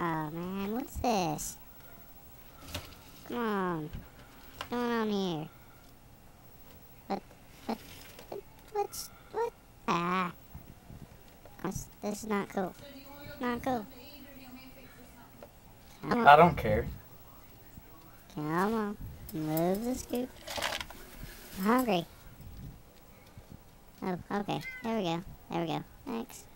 Oh man, what's this? Come on. What's going on here? What, what? Ah. This is not cool. Not cool. Come on. I don't care. Come on. Move the scoop. I'm hungry. Oh, okay. There we go. There we go. Thanks.